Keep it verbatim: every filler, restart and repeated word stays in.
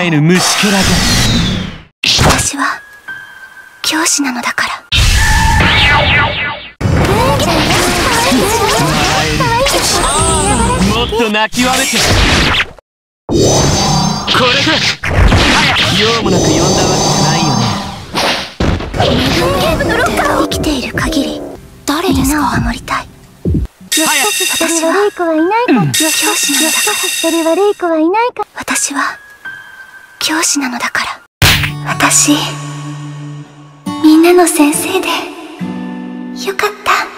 えぬ虫けらが。 私は教師なのだから。 もっと泣きわめて。これだ。用もなく呼んだわけじゃないよね。 ゲームのロッカーを生きている限り誰ですか？みんなを守りたい。私は悪い子はいないか。教師なのだから。一人悪い子はいないか。私は教師なのだから。私みんなの先生でよかった。